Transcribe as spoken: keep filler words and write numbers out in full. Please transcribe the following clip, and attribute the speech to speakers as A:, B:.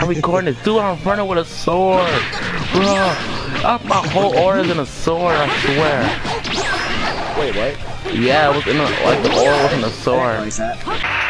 A: I'm recording this. Dude, I'm running with a sword. Bro, uh, my whole aura's in a sword, I swear.
B: Wait, what?
A: Yeah, it was in a, like the aura was in a sword.
B: Like that.